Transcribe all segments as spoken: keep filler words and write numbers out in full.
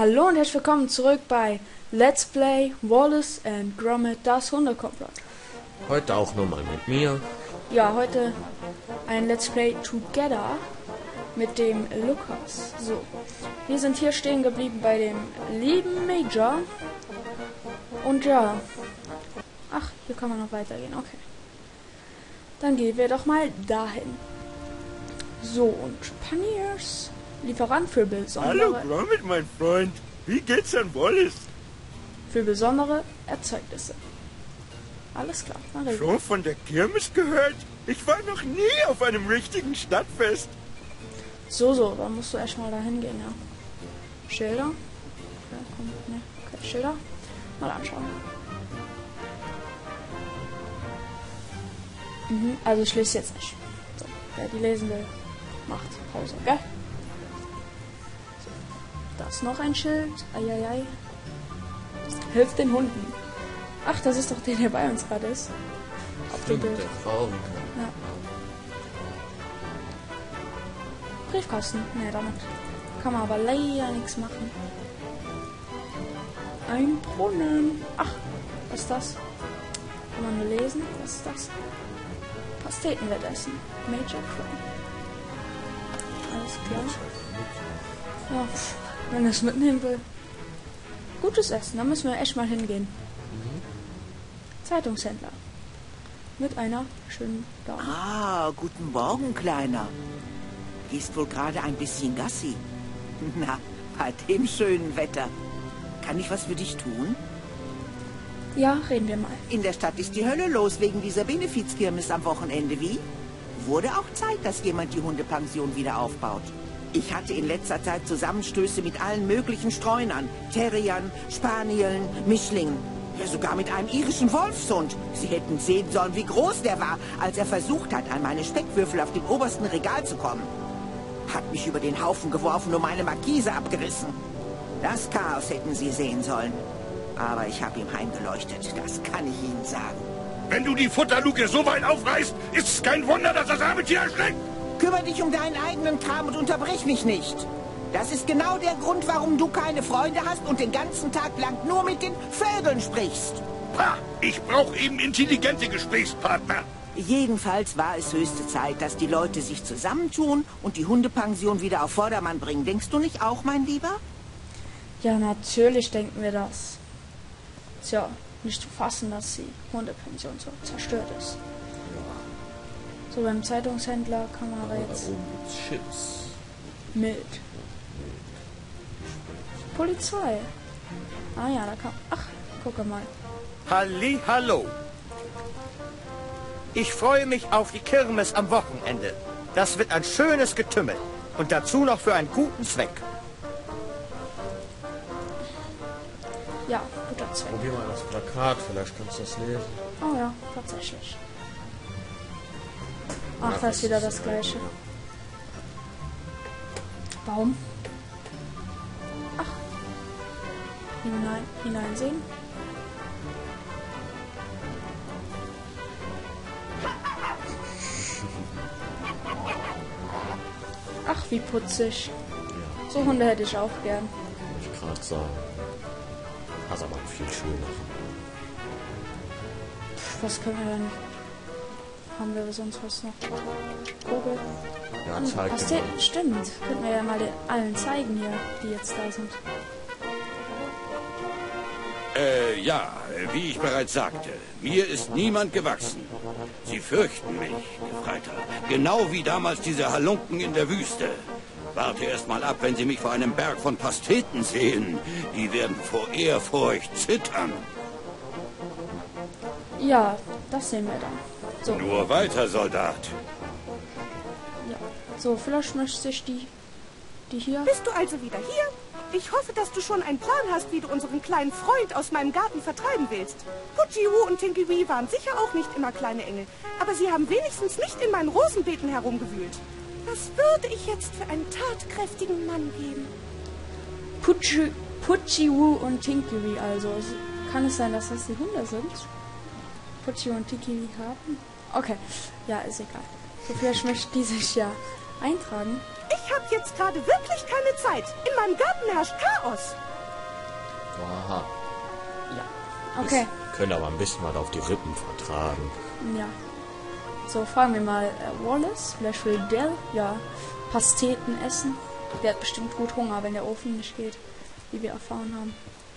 Hallo und herzlich willkommen zurück bei Let's Play Wallace and Gromit, das Hundekomplott. Heute auch nochmal mit mir. Ja, heute ein Let's Play Together mit dem Lukas. So, wir sind hier stehen geblieben bei dem lieben Major. Und ja, ach, hier kann man noch weitergehen, okay. Dann gehen wir doch mal dahin. So, und Paniers, Lieferant für besondere... Hallo Gromit, mein Freund. Wie geht's an Wallace? Für besondere Erzeugnisse. Alles klar, dann reden wir. Schon von der Kirmes gehört? Ich war noch nie auf einem richtigen Stadtfest. So, so, dann musst du erstmal da hingehen, ja. Schilder? Ja, komm, ne, okay, Schilder. Mal anschauen. Mhm, also ich lese jetzt nicht. So, wer die lesen will, macht Pause, gell? So, da ist noch ein Schild. Eieiei. Hilft den Hunden. Ach, das ist doch der, der bei uns gerade ist. Auf dem Stimmt, Bild. der Frau. Ja. Briefkasten. Ne, damit kann man aber leider nichts machen. Ein Brunnen. Ach, was ist das? Kann man nur lesen? Was ist das? Pasteten wird essen. Major Crow. Alles klar. Ja, pff, wenn er es mitnehmen will. Gutes Essen, da müssen wir echt mal hingehen. Mhm. Zeitungshändler. Mit einer schönen Dame. Ah, guten Morgen, Kleiner. Gehst wohl gerade ein bisschen Gassi? Na, bei dem schönen Wetter. Kann ich was für dich tun? Ja, reden wir mal. In der Stadt ist die Hölle los wegen dieser Benefizkirmes am Wochenende, wie? Wurde auch Zeit, dass jemand die Hundepension wieder aufbaut. Ich hatte in letzter Zeit Zusammenstöße mit allen möglichen Streunern. Terriern, Spanieln, Mischlingen. Ja, sogar mit einem irischen Wolfshund. Sie hätten sehen sollen, wie groß der war, als er versucht hat, an meine Speckwürfel auf dem obersten Regal zu kommen. Hat mich über den Haufen geworfen und meine Markise abgerissen. Das Chaos hätten Sie sehen sollen. Aber ich habe ihm heimgeleuchtet, das kann ich Ihnen sagen. Wenn du die Futterluke so weit aufreißt, ist es kein Wunder, dass das arme Tier erschreckt. Kümmere dich um deinen eigenen Kram und unterbrich mich nicht. Das ist genau der Grund, warum du keine Freunde hast und den ganzen Tag lang nur mit den Vögeln sprichst. Ha, ich brauche eben intelligente Gesprächspartner. Jedenfalls war es höchste Zeit, dass die Leute sich zusammentun und die Hundepension wieder auf Vordermann bringen. Denkst du nicht auch, mein Lieber? Ja, natürlich denken wir das. Tja, nicht zu fassen, dass die Hundepension so zerstört ist. So, beim Zeitungshändler kann man aber Da jetzt oben gibt's Chips. mild. Polizei. Ah ja, da kann... Ach, gucke mal. Halli, hallo. Ich freue mich auf die Kirmes am Wochenende. Das wird ein schönes Getümmel. Und dazu noch für einen guten Zweck. Ja, guter Zweck. Probier mal das Plakat, vielleicht kannst du das lesen. Oh ja, tatsächlich. Ach, da ist wieder das Gleiche. Baum. Ach. Hinein, hineinsehen. Ach, wie putzig. So Hunde hätte ich auch gern. Wollte ich gerade sagen. Das ist aber viel schöner. Pff, was können wir denn? Haben wir sonst was noch? Kugel. Ja, Hm, zeig dir Pasteten, mal. stimmt. Könnten wir ja mal den allen zeigen hier, die jetzt da sind. Äh, ja, wie ich bereits sagte, mir ist niemand gewachsen. Sie fürchten mich, Gefreiter. Genau wie damals diese Halunken in der Wüste. Warte erst mal ab, wenn Sie mich vor einem Berg von Pasteten sehen. Die werden vor Ehrfurcht zittern. Ja, das sehen wir dann. So, Nur weiter, Soldat. ja. So, vielleicht möchte sich die, die hier... Bist du also wieder hier? Ich hoffe, dass du schon einen Plan hast, wie du unseren kleinen Freund aus meinem Garten vertreiben willst. Putschiwu und Tinky waren sicher auch nicht immer kleine Engel, aber sie haben wenigstens nicht in meinen Rosenbeeten herumgewühlt. Was würde ich jetzt für einen tatkräftigen Mann geben? Putschi, Putschiwu und Tinky, also. Kann es sein, dass das die Hunde sind? Putschi und Tinky haben? Okay, ja, ist egal. So, vielleicht möchte die sich ja eintragen. Ich habe jetzt gerade wirklich keine Zeit. In meinem Garten herrscht Chaos. Aha. Ja. Okay. Wir können aber ein bisschen was auf die Rippen vertragen. Ja. So, fragen wir mal äh, Wallace. Vielleicht will der ja Pasteten essen. Der hat bestimmt gut Hunger, wenn der Ofen nicht geht, wie wir erfahren haben.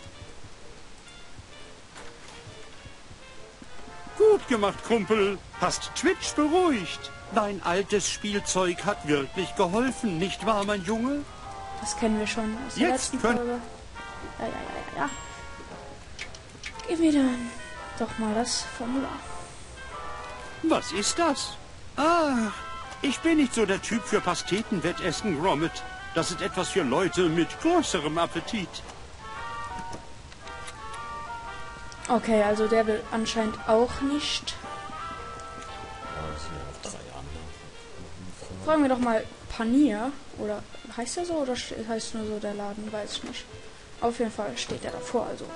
Gut gemacht, Kumpel. Hast Twitch beruhigt. Dein altes Spielzeug hat wirklich geholfen, nicht wahr, mein Junge? Das kennen wir schon aus der Jetzt letzten können- Folge. Ja, ja, ja, ja. Gib mir dann doch mal das Formular. Was ist das? Ah, ich bin nicht so der Typ für Pastetenwettessen, Gromit. Das ist etwas für Leute mit größerem Appetit. Okay, also der will anscheinend auch nicht. Ja, das sind ja noch drei andere. Fragen wir doch mal Panier. Oder heißt der so oder ste- heißt nur so der Laden? Weiß ich nicht. Auf jeden Fall steht er davor, also.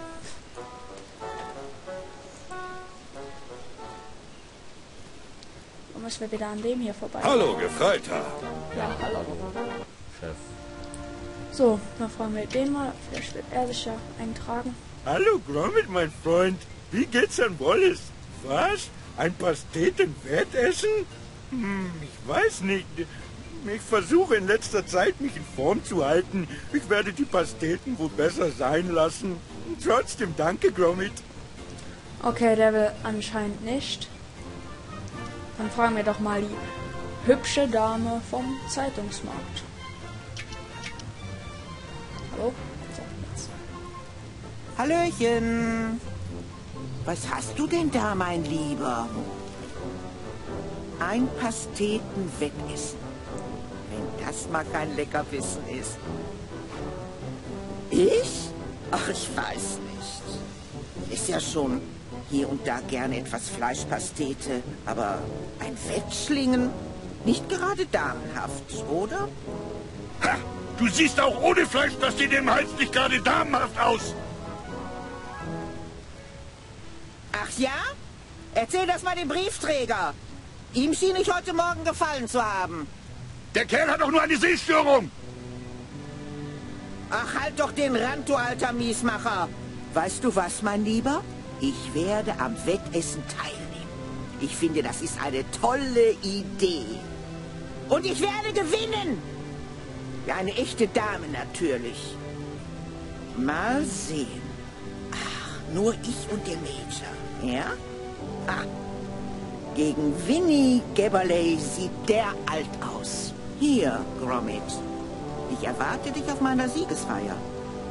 Und müssen wir wieder an dem hier vorbei. Hallo, Gefreiter. Ja, hallo. Chef. So, dann fragen wir den mal. Vielleicht wird er sich ja eintragen. Hallo Gromit, mein Freund. Wie geht's an Wallace? Was? Ein Pastetenwettessen? Hm, ich weiß nicht. Ich versuche in letzter Zeit, mich in Form zu halten. Ich werde die Pasteten wohl besser sein lassen. Trotzdem danke, Gromit. Okay, der will anscheinend nicht. Dann fragen wir doch mal die hübsche Dame vom Zeitungsmarkt. Hallo? So, jetzt. Hallöchen. Was hast du denn da, mein Lieber? Ein Pastetenwettessen. Wenn das mal kein Leckerbissen ist. Ich? Ach, ich weiß nicht. Ist ja schon hier und da gern etwas Fleischpastete, aber ein Wettschlingen? Nicht gerade damenhaft, oder? Ha! Du siehst auch ohne Fleischpastete im Hals nicht gerade damenhaft aus. Ach ja? Erzähl das mal dem Briefträger. Ihm schien ich heute Morgen gefallen zu haben. Der Kerl hat doch nur eine Sehstörung. Ach, halt doch den Rand, du alter Miesmacher. Weißt du was, mein Lieber? Ich werde am Wettessen teilnehmen. Ich finde, das ist eine tolle Idee. Und ich werde gewinnen. Ja, eine echte Dame natürlich. Mal sehen. Ach, nur ich und der Major, ja? Ah, gegen Winnie Gabberley sieht der alt aus. Hier, Gromit. Ich erwarte dich auf meiner Siegesfeier. Ja,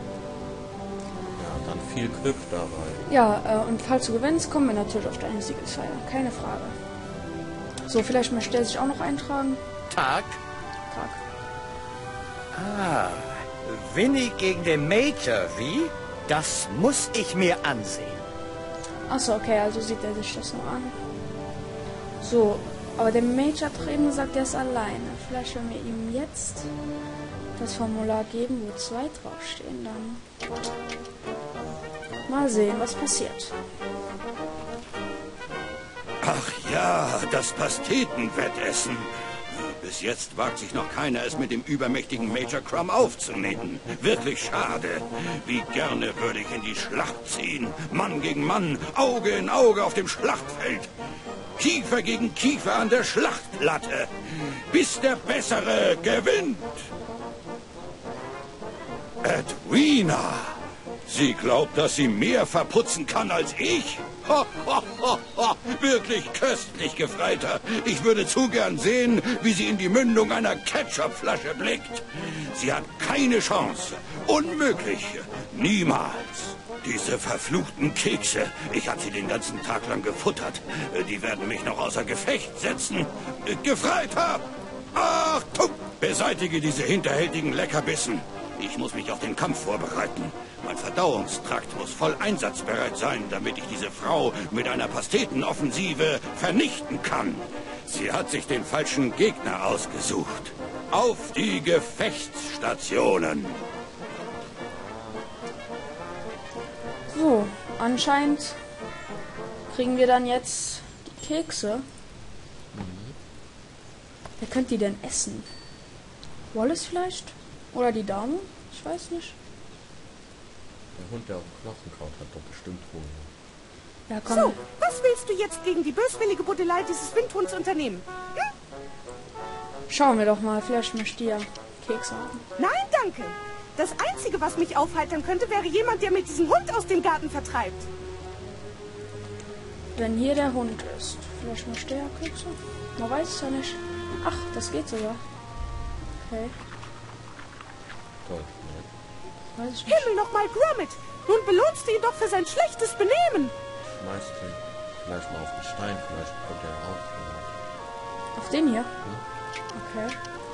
dann viel Glück dabei. Ja, äh, und falls du gewinnst, kommen wir natürlich auf deine Siegesfeier. Keine Frage. So, vielleicht möchte er sich auch noch eintragen. Tag. Tag. Ah, Winnie gegen den Major, wie? Das muss ich mir ansehen. Achso, okay, also sieht er sich das noch an. So, aber der Major hat doch eben gesagt, er ist alleine. Vielleicht wenn wir ihm jetzt das Formular geben, wo zwei draufstehen, dann mal sehen, was passiert. Ach ja, das Pastetenwettessen. Bis jetzt wagt sich noch keiner, es mit dem übermächtigen Major Crumb aufzunehmen. Wirklich schade. Wie gerne würde ich in die Schlacht ziehen. Mann gegen Mann, Auge in Auge auf dem Schlachtfeld. Kiefer gegen Kiefer an der Schlachtplatte. Bis der Bessere gewinnt. Edwina. Sie glaubt, dass sie mehr verputzen kann als ich? Ho, ho, ho, ho. Wirklich köstlich, Gefreiter. Ich würde zu gern sehen, wie sie in die Mündung einer Ketchupflasche blickt. Sie hat keine Chance. Unmöglich. Niemals. Diese verfluchten Kekse. Ich habe sie den ganzen Tag lang gefuttert. Die werden mich noch außer Gefecht setzen. Gefreiter! Achtung! Beseitige diese hinterhältigen Leckerbissen. Ich muss mich auf den Kampf vorbereiten. Mein Verdauungstrakt muss voll einsatzbereit sein, damit ich diese Frau mit einer Pastetenoffensive vernichten kann. Sie hat sich den falschen Gegner ausgesucht. Auf die Gefechtsstationen. So, anscheinend kriegen wir dann jetzt die Kekse. Wer könnte die denn essen? Wallace vielleicht? Oder die Dame? Ich weiß nicht. Der Hund, der auf den Knochen kaut, hat doch bestimmt Hunger. Ja, komm. So, was willst du jetzt gegen die böswillige Buddelei dieses Windhunds unternehmen? Hm? Schauen wir doch mal. Vielleicht möchte ihr Kekse haben. Nein, danke. Das Einzige, was mich aufheitern könnte, wäre jemand, der mir diesen Hund aus dem Garten vertreibt. Wenn hier der Hund ist. Vielleicht möchte er Kekse. Man weiß es ja nicht. Ach, das geht sogar. Okay. Toll, ne? Weiß ich nicht. Himmel nochmal, Gromit! Nun belohnst du ihn doch für sein schlechtes Benehmen. Schmeißt den vielleicht mal auf den Stein, vielleicht kommt er raus. Auf den hier? Hm? Okay.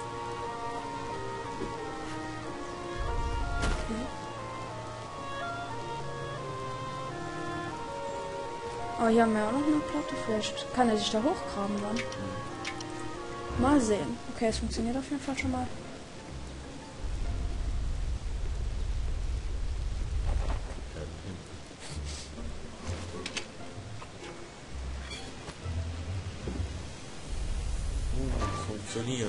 Okay. Oh, hier haben wir auch noch eine Platte. Vielleicht kann er sich da hochgraben dann. Mal sehen. Okay, es funktioniert auf jeden Fall schon mal. Funktioniert.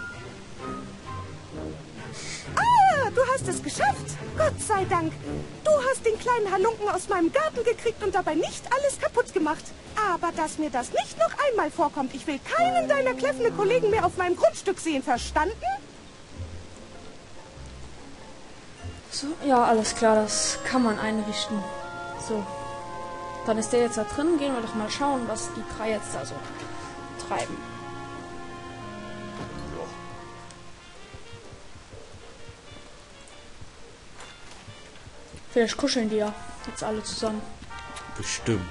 Ah, du hast es geschafft. Gott sei Dank. Du hast den kleinen Halunken aus meinem Garten gekriegt und dabei nicht alles kaputt gemacht. Aber dass mir das nicht noch einmal vorkommt. Ich will keinen deiner kläffenden Kollegen mehr auf meinem Grundstück sehen. Verstanden? So, ja, alles klar, das kann man einrichten. So. Dann ist der jetzt da drin. Gehen wir doch mal schauen, was die drei jetzt da so treiben. Vielleicht kuscheln die ja jetzt alle zusammen. Bestimmt.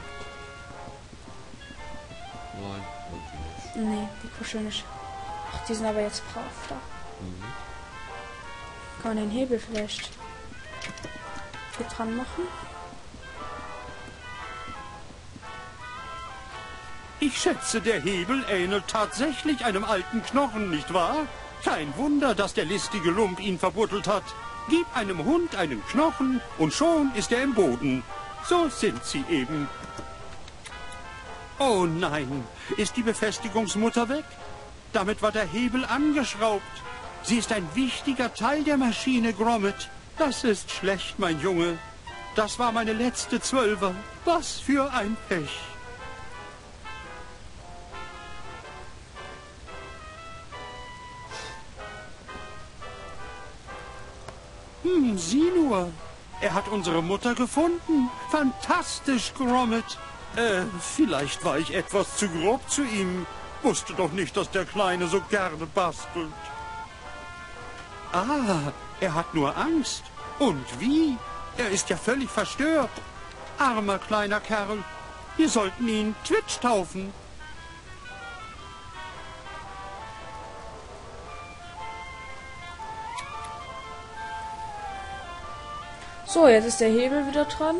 Nein, wirklich nicht. Nee, die kuscheln nicht. Ach, die sind aber jetzt brav da. Mhm. Kann man den Hebel vielleicht hier dran machen? Ich schätze, der Hebel ähnelt tatsächlich einem alten Knochen, nicht wahr? Kein Wunder, dass der listige Lump ihn verbuddelt hat. Gib einem Hund einen Knochen und schon ist er im Boden. So sind sie eben. Oh nein, ist die Befestigungsmutter weg? Damit war der Hebel angeschraubt. Sie ist ein wichtiger Teil der Maschine, Gromit. Das ist schlecht, mein Junge. Das war meine letzte Zwölfer. Was für ein Pech. Hm, sieh nur. Er hat unsere Mutter gefunden. Fantastisch, Gromit. Äh, vielleicht war ich etwas zu grob zu ihm. Wusste doch nicht, dass der Kleine so gerne bastelt. Ah, er hat nur Angst. Und wie? Er ist ja völlig verstört. Armer kleiner Kerl. Wir sollten ihn Twitch taufen. So, jetzt ist der Hebel wieder dran.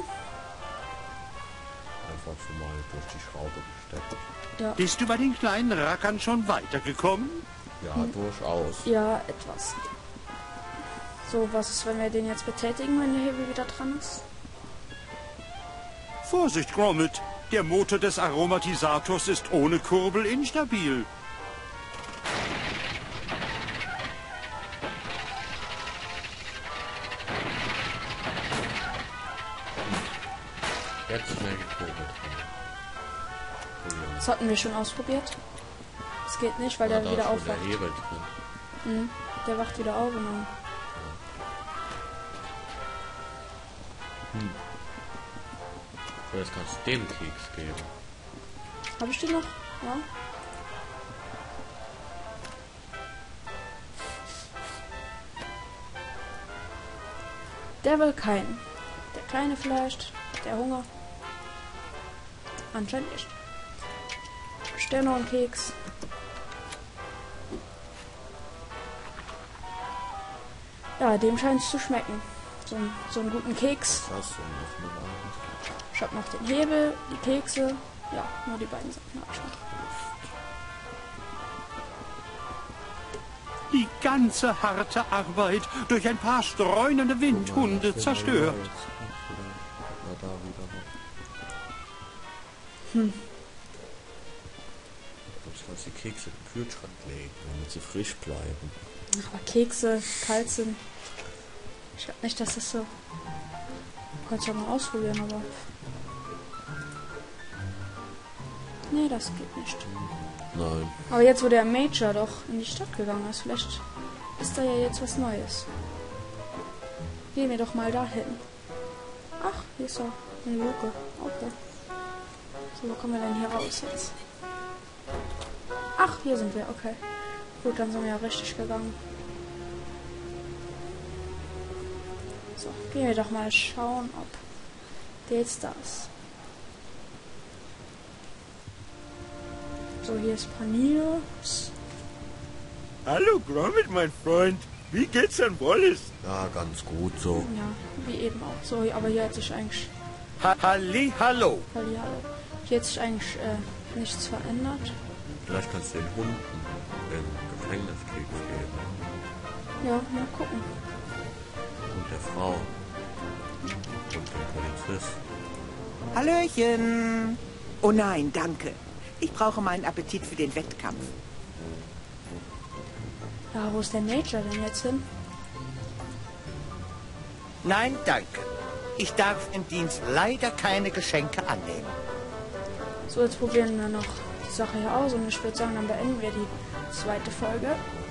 Einfach schon mal durch die Schraube gesteckt. Ja, Bist du bei den kleinen Rackern schon weitergekommen? Ja, durchaus. ja, etwas. So, was ist, wenn wir den jetzt betätigen, wenn der Hebel wieder dran ist? Vorsicht, Gromit. Der Motor des Aromatisators ist ohne Kurbel instabil. Jetzt mehr gekurbelt. Das hatten wir schon ausprobiert. Das geht nicht, weil Ja, der da wieder ist schon aufwacht. der Hebel drin. Mhm. Der wacht wieder auf und dann... So, jetzt kannst du dem Keks geben. Habe ich den noch? Ja. Der will keinen. Der Kleine vielleicht. Der Hunger. Anscheinend nicht. Stell noch einen Keks. Ja, dem scheint es zu schmecken. So, ein- so einen guten Keks. Was hast du noch mit Abend? Ich hab noch den Hebel, die Kekse. Ja, nur die beiden Sachen hab ich noch. Die ganze harte Arbeit durch ein paar streunende Windhunde zerstört. Na, da wieder noch. Hm. Du kannst die Kekse im Kühlschrank legen, damit sie frisch bleiben. Aber Kekse kalt sind. Ich glaube nicht, dass das so. Kannst ja mal ausprobieren, aber... Nee, das geht nicht. Nein. Aber jetzt, wo der Major doch in die Stadt gegangen ist, vielleicht ist da ja jetzt was Neues. Gehen wir doch mal dahin. Ach, hier ist doch eine Luke. Okay. So, wo kommen wir denn hier raus jetzt? Ach, hier sind wir. Okay. Gut, dann sind wir ja richtig gegangen. So, gehen wir doch mal schauen, ob jetzt das. So, hier ist Paniers. Hallo Gromit, mein Freund. Wie geht's an Wallace? Ja, ganz gut so. Ja, wie eben auch. So, aber hier hat sich eigentlich... Ha Halli, hallo. Halli, hallo. Hier hat sich eigentlich äh, nichts verändert. Vielleicht kannst du den Hunden den Gefängniskrieg geben. Ja, mal gucken. Und der Frau. Und dem Polizist. Hallöchen. Oh nein, danke. Ich brauche meinen Appetit für den Wettkampf. Ja, wo ist der Major denn jetzt hin? Nein, danke. Ich darf im Dienst leider keine Geschenke annehmen. So, jetzt probieren wir noch die Sache hier aus und ich würde sagen, dann beenden wir die zweite Folge.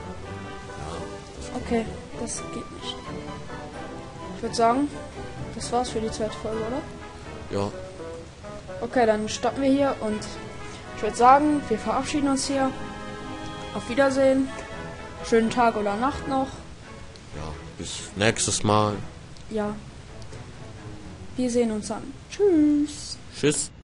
Okay, das geht nicht. Ich würde sagen, das war's für die zweite Folge, oder? Ja. Okay, dann stoppen wir hier und ich würde sagen, wir verabschieden uns hier. Auf Wiedersehen. Schönen Tag oder Nacht noch. Ja, bis nächstes Mal. Ja. Wir sehen uns dann. Tschüss. Tschüss.